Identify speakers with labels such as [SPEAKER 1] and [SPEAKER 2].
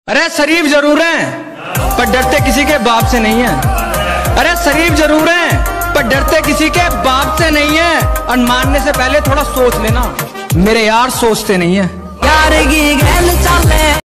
[SPEAKER 1] अरे शरीफ जरूर हैं पर डरते किसी के बाप से नहीं है। अरे शरीफ जरूर हैं पर डरते किसी के बाप से नहीं है। और मानने से पहले थोड़ा सोच लेना, मेरे यार सोचते नहीं है।